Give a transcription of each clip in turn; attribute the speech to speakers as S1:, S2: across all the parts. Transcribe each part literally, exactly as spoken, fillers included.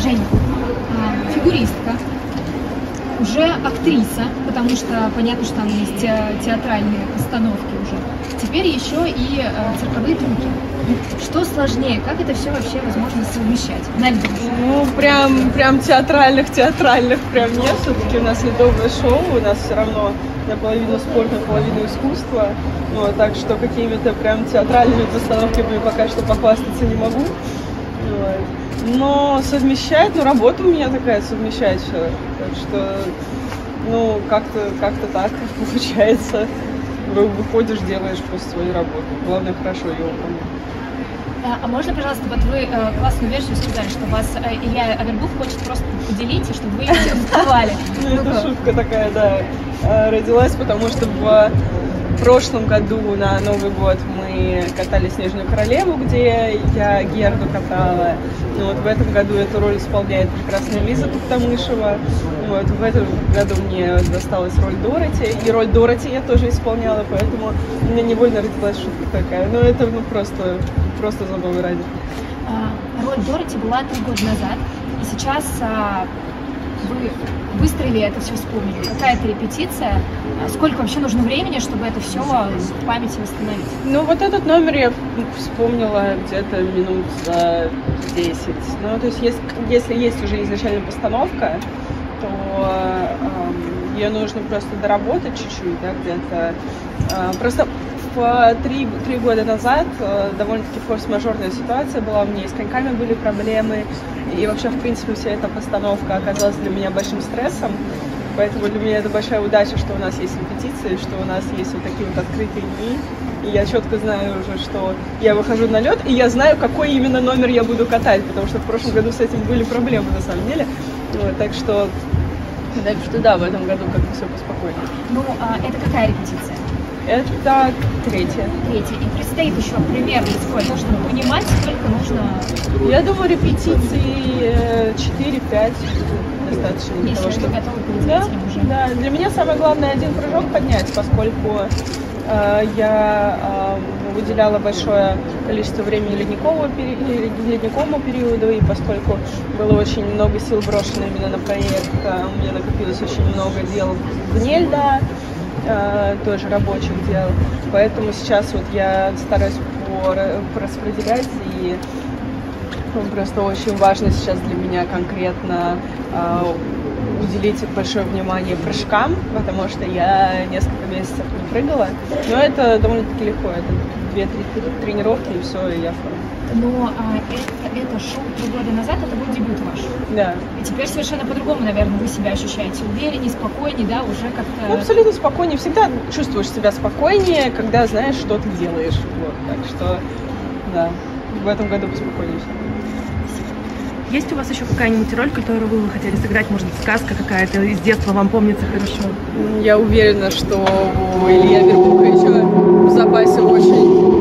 S1: Женя, фигуристка, уже актриса, потому что понятно, что там есть театральные постановки уже. Теперь еще и э, цирковые трюки. Что сложнее? Как это все вообще возможно совмещать? Надя?
S2: Ну, прям, прям театральных-театральных прям нет. Все-таки у нас ледовое шоу, у нас все равно наполовину спорт, наполовину искусство. Ну, так что какими-то прям театральными постановками пока что похвастаться не могу. Вот. Но совмещать, ну, работа у меня такая, совмещать все. Так что, ну, как-то как-то так получается. Выходишь, делаешь просто свою работу. Главное, хорошо ее выполнять.
S1: А, а можно, пожалуйста, вот вы э, классную версию сказали, что вас э, Илья Авербух хочет просто поделить, и чтобы вы ее узнавали.
S2: Ну, это шутка такая, да, родилась, потому что в прошлом году на Новый год мы катали «Снежную королеву», где я Герду катала. Ну, вот в этом году эту роль исполняет прекрасная Лиза Туктамышева. Вот в этом году мне досталась роль Дороти. И роль Дороти я тоже исполняла, поэтому у меня невольно родилась шутка такая. Но это ну, просто, просто забавы ради.
S1: А, роль Дороти была три года назад, и сейчас а, вы выстроили это все, вспомнили. Какая-то репетиция? Сколько вообще нужно времени, чтобы это все в памяти восстановить?
S2: Ну, вот этот номер я вспомнила где-то минут за десять. Ну, то есть, если, если есть уже изначальная постановка, то э, ее нужно просто доработать чуть-чуть, да, где-то. Э, просто в три, три года назад э, довольно-таки форс-мажорная ситуация была, у меня и с коньками были проблемы, и вообще, в принципе, вся эта постановка оказалась для меня большим стрессом. Поэтому для меня это большая удача, что у нас есть репетиции, что у нас есть вот такие вот открытые дни. И я четко знаю уже, что я выхожу на лед, и я знаю, какой именно номер я буду катать, потому что в прошлом году с этим были проблемы, на самом деле. Вот, так что, так что да, в этом году как-то все поспокойнее.
S1: Ну, а это какая репетиция?
S2: Это третья.
S1: Третья. И предстоит еще примерно сколько, чтобы понимать, сколько нужно...
S2: Я думаю, репетиции четыре-пять достаточно. Для
S1: Если
S2: того, чтобы...
S1: готовы перед да, уже.
S2: Да, для меня самое главное один прыжок поднять, поскольку э, я э, выделяла большое количество времени ледникового, пери... ледниковому периоду, и поскольку было очень много сил брошено именно на проект, э, у меня накопилось очень много дел вне льда, э, тоже рабочих дел, поэтому сейчас вот я стараюсь пораспределять, и просто очень важно сейчас для меня конкретно э, уделить большое внимание прыжкам, потому что я несколько месяцев не прыгала, но это довольно-таки легко, это две-три тренировки и все, и я в форме.
S1: Но а, это, это шоу три года назад, это был дебют ваш.
S2: Да.
S1: И теперь совершенно по-другому, наверное, вы себя ощущаете. Увереннее, спокойнее, да, уже как-то...
S2: Ну, абсолютно спокойнее. Всегда чувствуешь себя спокойнее, когда знаешь, что ты делаешь. Вот. Так что, да, в этом году поспокойнее.
S3: Есть у вас еще какая-нибудь роль, которую вы хотели сыграть? Может, сказка какая-то из детства вам помнится хорошо?
S2: Я уверена, что у Ильи Авербуха еще в запасе очень...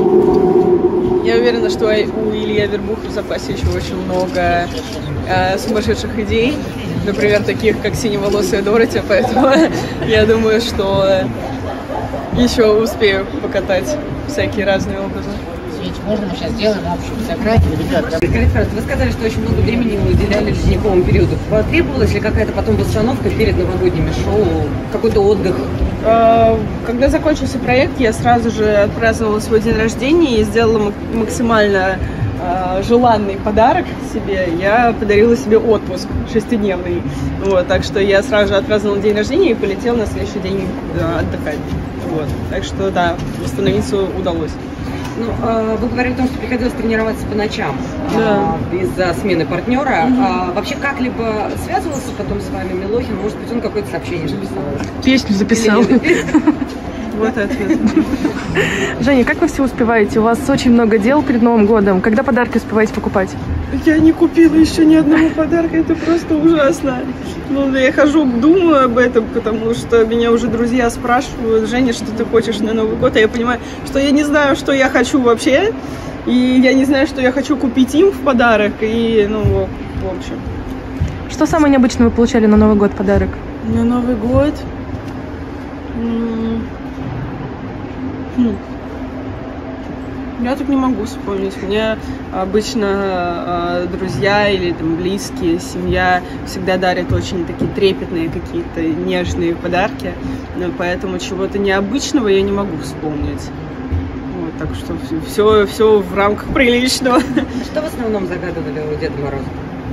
S2: Я уверена, что у Ильи Авербуха в запасе еще очень много э, сумасшедших идей. Например, таких, как синеволосая Дороти. Поэтому я думаю, что еще успею покатать всякие разные образы.
S4: Можно мы сейчас сделаем общую фотографию, ребят?
S5: Скажите, пожалуйста, вы сказали, что очень много времени вы уделяли ледниковому периоду. Требовалась ли какая-то потом восстановка перед новогодними шоу, какой-то отдых?
S2: Когда закончился проект, я сразу же отпраздновала свой день рождения и сделала максимально желанный подарок себе. Я подарила себе отпуск шестидневный. Вот, так что я сразу же отпраздновала день рождения и полетела на следующий день отдыхать. Вот, так что да, восстановиться удалось.
S5: Ну, э, вы говорили о том, что приходилось тренироваться по ночам,
S2: да.
S5: э, из-за смены партнера.
S2: Угу.
S5: А, вообще как-либо связывался потом с вами Милохин? Может быть, он какое-то сообщение записал?
S3: Песню записал.
S2: Вот ответ.
S3: Женя, как вы все успеваете? У вас очень много дел перед Новым годом. Когда подарки успеваете покупать?
S2: Я не купила еще ни одного подарка, это просто ужасно. Ну, я хожу, думаю об этом, потому что меня уже друзья спрашивают: Женя, что ты хочешь на Новый год? А я понимаю, что я не знаю, что я хочу вообще, и я не знаю, что я хочу купить им в подарок, и, ну, в общем.
S3: Что самое необычное вы получали на Новый год подарок?
S2: На Новый год? Хм. Я так не могу вспомнить. Мне обычно э, друзья или там близкие, семья всегда дарят очень такие трепетные какие-то нежные подарки, но поэтому чего-то необычного я не могу вспомнить. Вот, так что все, все в рамках приличного.
S5: Что в основном загадывали у Деда Мороза?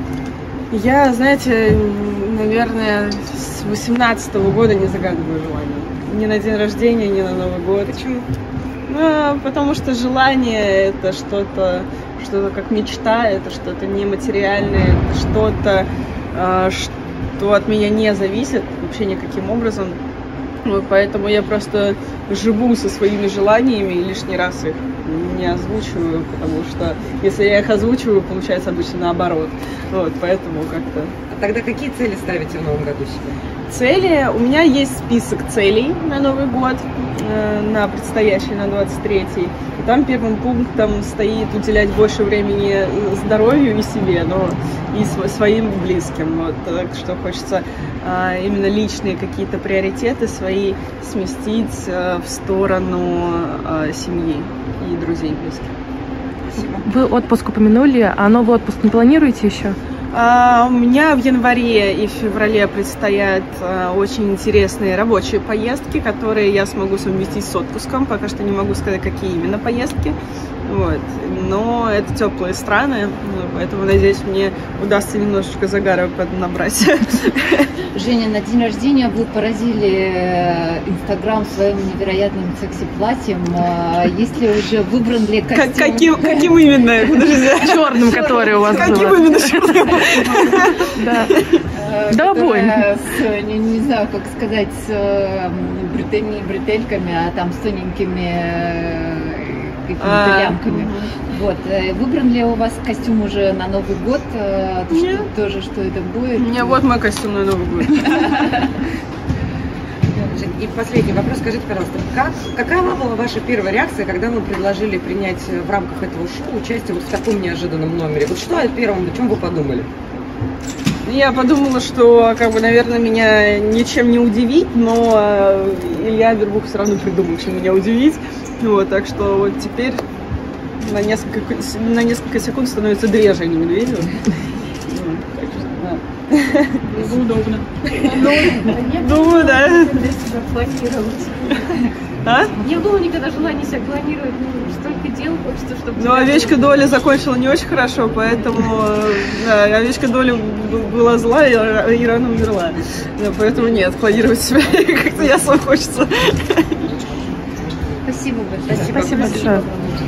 S2: Я, знаете, наверное, с восемнадцатого года не загадываю желания. Ни на день рождения, ни на Новый год.
S5: Почему?
S2: Ну, потому что желание — это что-то, что-то как мечта, это что-то нематериальное, это что-то, э, что от меня не зависит вообще никаким образом. Вот, поэтому я просто живу со своими желаниями и лишний раз их не озвучиваю, потому что если я их озвучиваю, получается обычно наоборот. Вот, поэтому как-то...
S5: А тогда какие цели ставите в новом году себе?
S2: Цели. У меня есть список целей на Новый год, э, на предстоящий, на двадцать третий. И там первым пунктом стоит уделять больше времени здоровью и себе, но и св- своим близким. Вот, так что хочется э, именно личные какие-то приоритеты свои сместить э, в сторону э, семьи и друзей близких.
S5: Спасибо.
S3: Вы отпуск упомянули, а новый отпуск не планируете еще?
S2: А, у меня в январе и в феврале предстоят а, очень интересные рабочие поездки, которые я смогу совместить с отпуском. Пока что не могу сказать, какие именно поездки. Вот. Но это теплые страны, поэтому, надеюсь, мне удастся немножечко загара набрать.
S6: Женя, на день рождения вы поразили Инстаграм своим невероятным секси-платьем. Есть ли уже выбран ли костюм?
S2: Каким, каким именно?
S3: Черным, который у вас был.
S2: Каким именно черным?
S3: Да. Да, обоим.
S6: Не, не знаю, как сказать, с бретель, бретельками, а там с тоненькими какими-то
S2: а,
S6: лямками. Угу. Вот. Выбран ли у вас костюм уже на Новый год? Что, тоже, что это будет?
S2: У меня вот мой костюм на Новый год.
S5: И последний вопрос. Скажите, пожалуйста, как, какова была ваша первая реакция, когда мы предложили принять в рамках этого шоу участие вот в таком неожиданном номере? Вот что о первом, о чем вы подумали?
S2: Я подумала, что, как бы, наверное, меня ничем не удивить, но Илья Авербух все равно придумал, чем меня удивить. Вот, так что вот теперь на несколько, на несколько секунд становится две Жени Медведева.
S1: Было удобно.
S2: Думаю, да.
S1: Себя планировать.
S2: А?
S1: Не было никогда желания себя планировать, ну, столько дел хочется, чтобы...
S2: Ну, овечка Доля закончила не очень хорошо, поэтому, да, овечка Доля была зла и, и рано умерла. Да, поэтому нет, планировать себя как-то ясно хочется.
S6: Спасибо большое.
S3: Спасибо большое.